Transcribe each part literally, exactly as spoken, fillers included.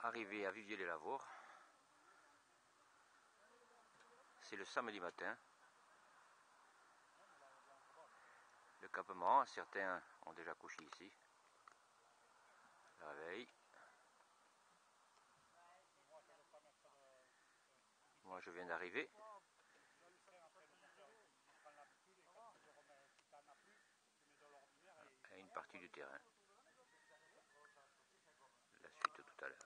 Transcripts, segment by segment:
Arrivé à Viviers-les-Lavours. C'est le samedi matin. Le campement, certains ont déjà couché ici. La veille. Moi je viens d'arriver. À une partie du terrain. La suite tout à l'heure.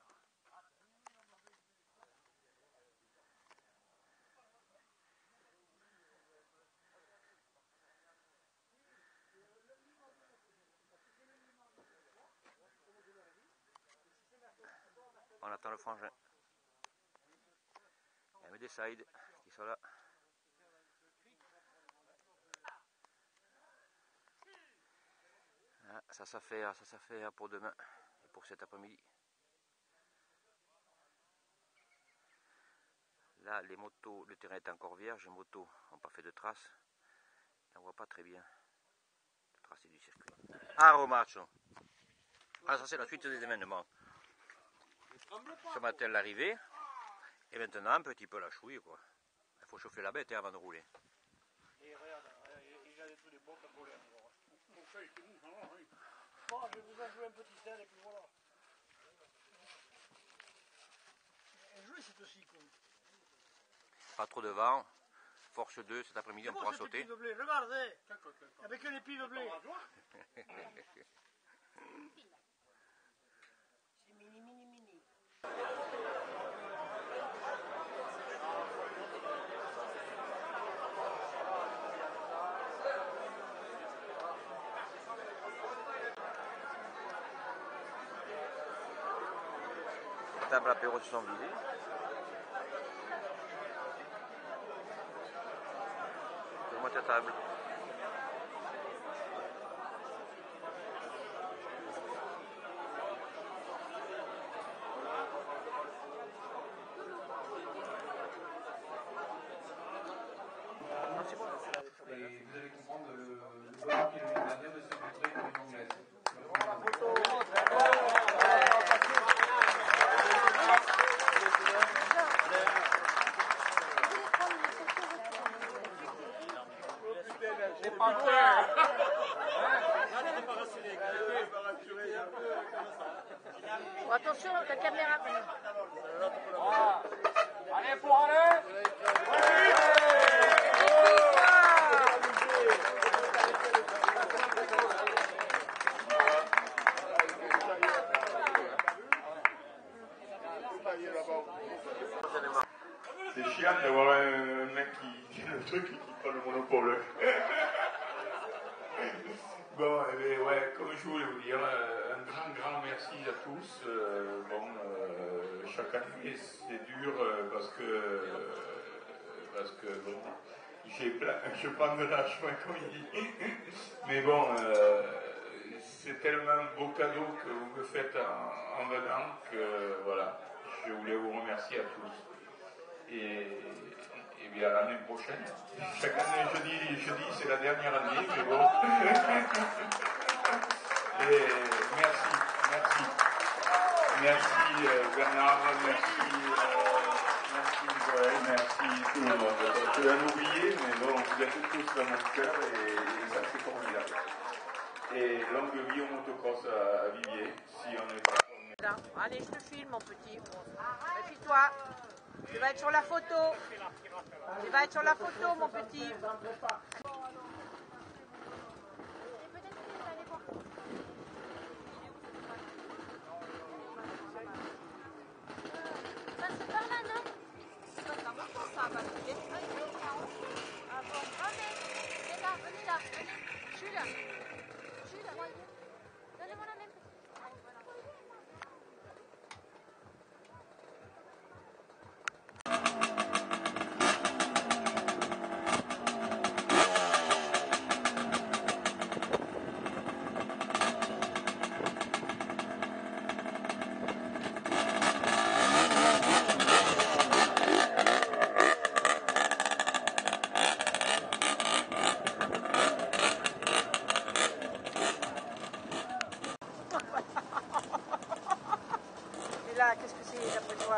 On attend le frangin. Il y a des sides qui sont là. Ah, ça s'affaire, ça s'affaire pour demain et pour cet après-midi. Là, les motos, le terrain est encore vierge, les motos n'ont pas fait de traces. On ne voit pas très bien le tracé du circuit. Ah, Romacho. Ah, ça c'est la suite des événements. Ce matin l'arrivée, et maintenant un petit peu la chouille quoi. Il faut chauffer la bête hein, avant de rouler. Et regarde, il a des trucs de bottes à voler encore. Bon, je vous en jouer un petit sel et puis voilà. Et jouer c'est aussi con. Pas trop de vent, force deux, cet après-midi on pourra sauter. Regardez, avec un épi de blé. C'est mini mini mini. Les tables apéro se sont vidées. Fais-moi ta table. Et vous allez comprendre le, le bonheur qu'il y a eu derrière de se montrer comme une anglaise. Les panthères. Oh, attention, la caméra. Ah. Allez, pour aller. C'est chiant d'avoir un mec qui tient le truc et qui prend le monopole. Bon, eh bien, ouais, comme je voulais vous dire, euh, un grand, grand merci à tous. Euh, bon, euh, chaque année c'est dur euh, parce que, euh, parce que bon, j'ai plein, je prends de l'âge, comme il dit. Mais bon, euh, c'est tellement un beau cadeau que vous me faites en, en venant que voilà, je voulais vous remercier à tous. Et, et bien l'année prochaine, chaque année je dis, je dis c'est la dernière année, mais bon. Et merci, merci. Merci euh, Bernard, merci, euh, merci Joël, merci tout le monde. Je vais en oublier, mais bon, vous êtes tous dans mon cœur et, et ça c'est formidable. Et longue vie au motocross à, à Viviers, si on n'est pas... Là. Allez, je te filme, mon petit. Méfie-toi. Tu vas être sur la photo. Tu vas être sur la photo, mon petit. C'est par là, non? C'est pas ça, ça va. Ah bon, venez, venez là, venez là, venez. Je suis là. Je suis là. Donnez-moi la même.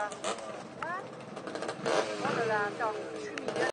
voir. Oh là là, attends, je suis mignonne.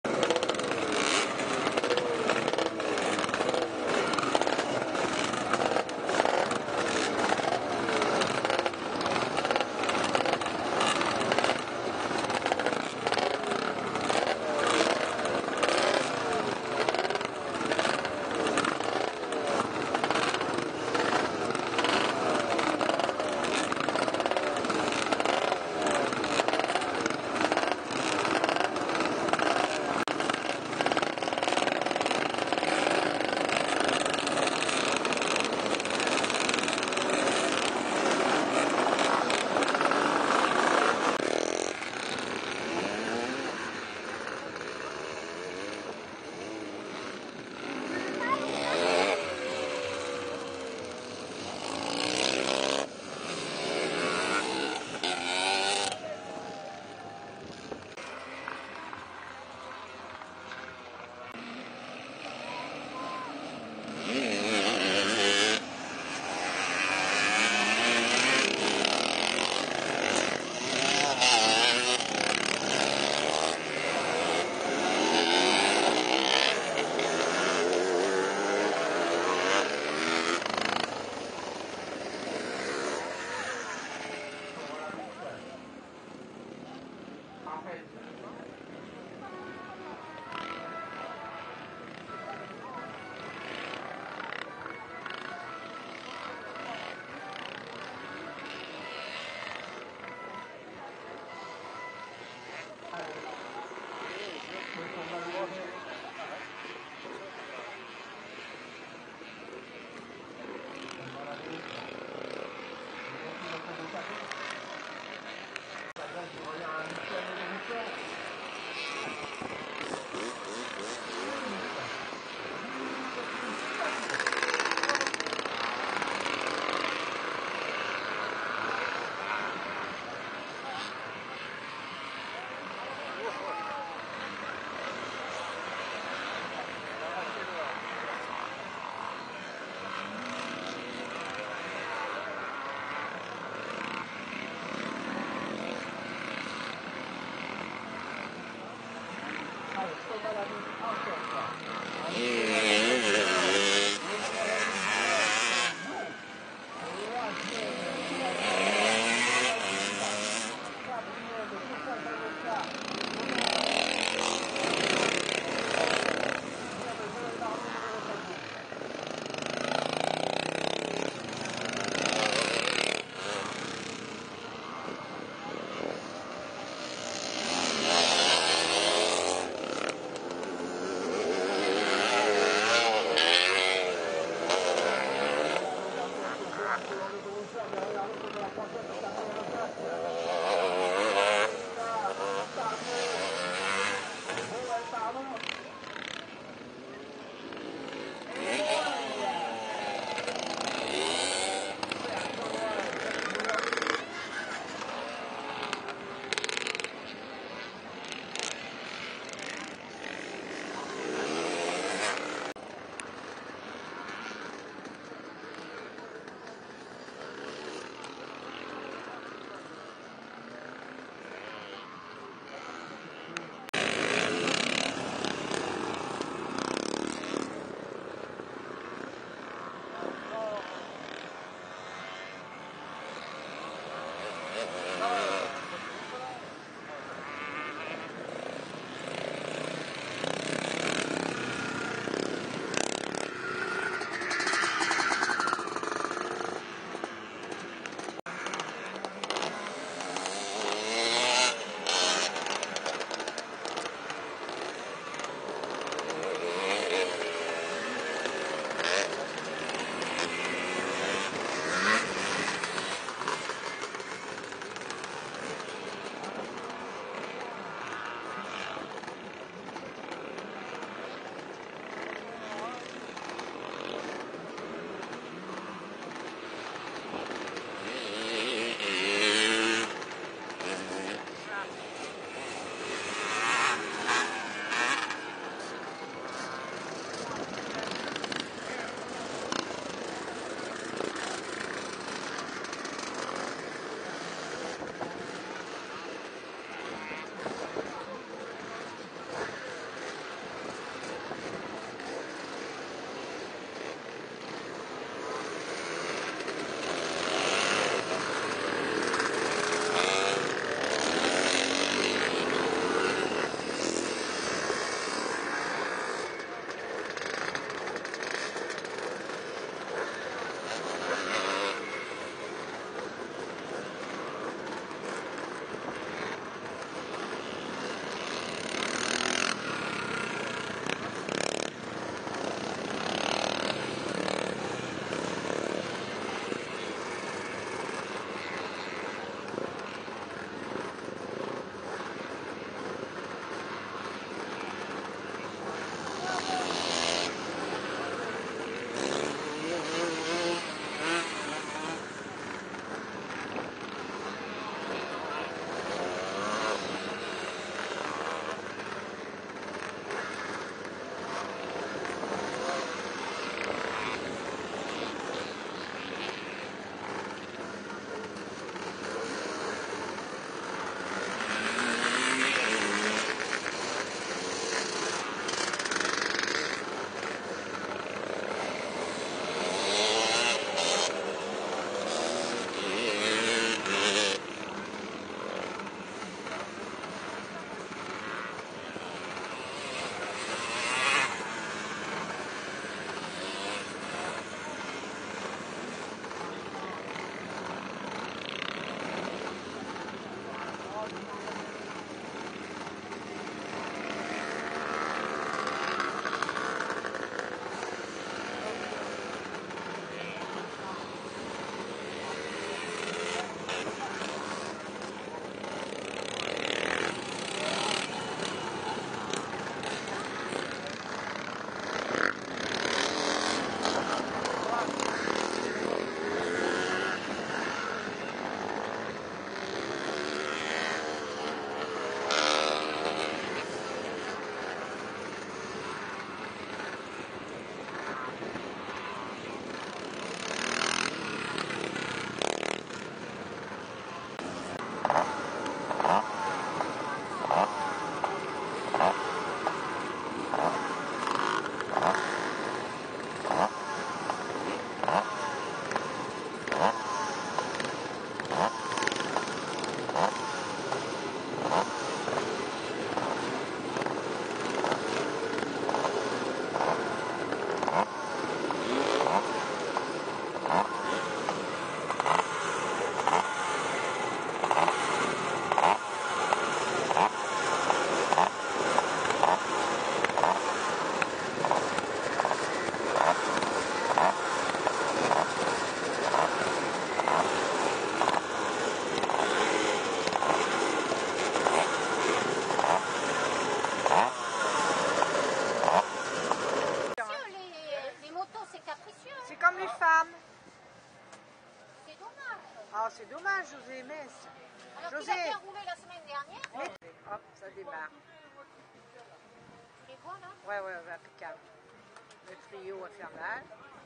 dommage, José Metz. Alors José. qu'il a bien roulé la semaine dernière. Mais- Hop, ça démarre. Tu les vois là? Ouais, ouais, ouais, impeccable. Le trio infernal.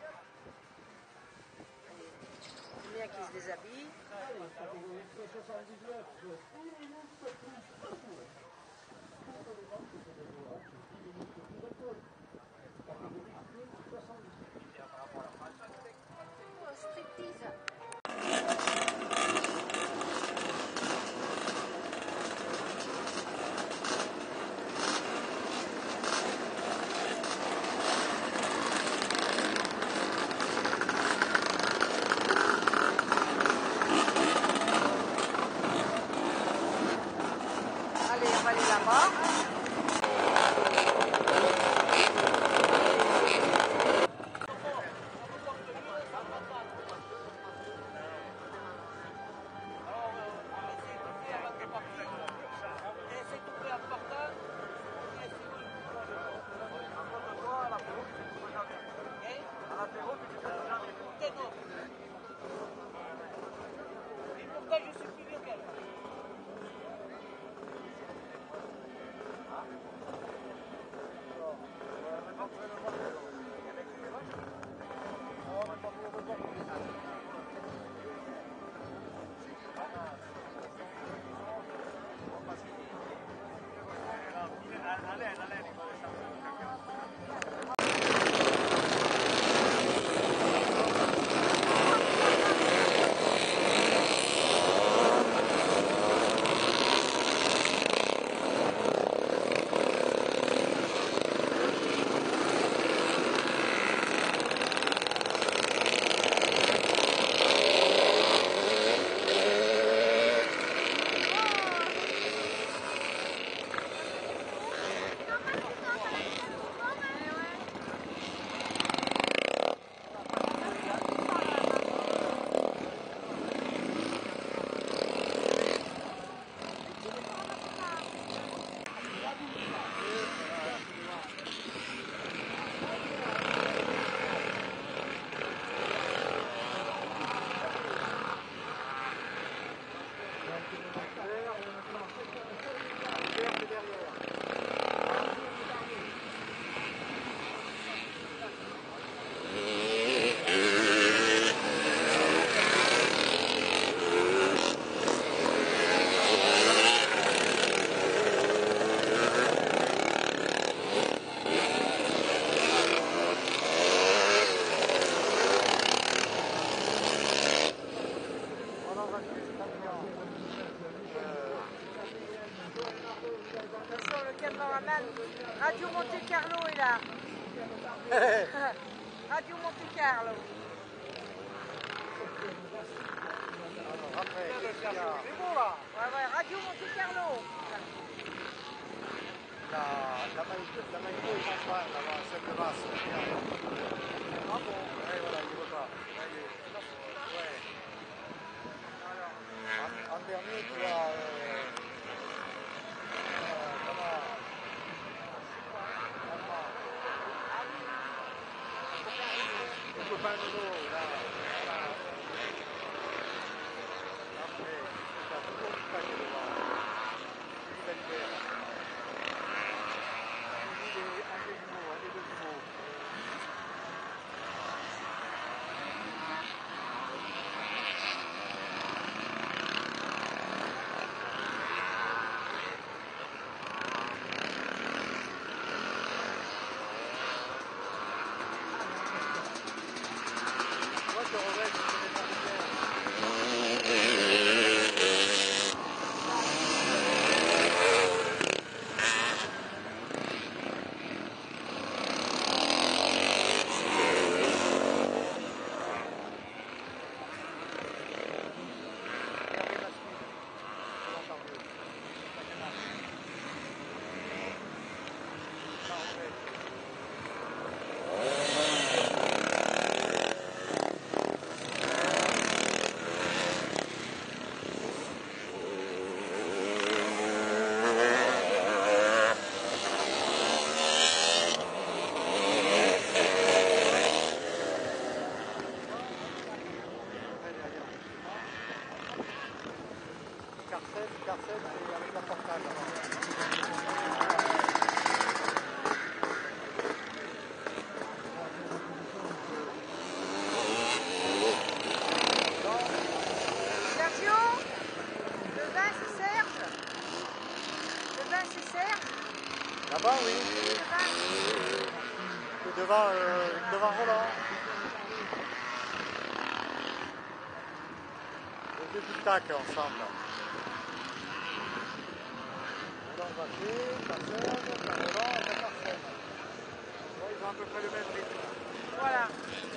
Allez, c'est bien qu'il se déshabille. Oh, striptease. Allez, on va aller là-bas. Attention, le cameraman. Radio Monte Carlo est là. Radio Monte Carlo. Ouais, ouais, Radio Monte Carlo. La, la Maïko, la Maïko est en train, là-bas, celle de Masse. Ah bon? Ouais, voilà, il ne veut pas. Là, il est... Ouais. En, en dernier, tu as... Euh, euh, comment? Le copain de l'eau, là. Là. Après, tu as tout le monde qui passe devant. Philippe Albert. Un des jumeaux, un des deux jumeaux. Et devant, euh, devant Roland. Les deux tic-tac ensemble. Roland Vacher, Passeur, Roland et Marcel. Ils ont à peu près le même rythme. Voilà.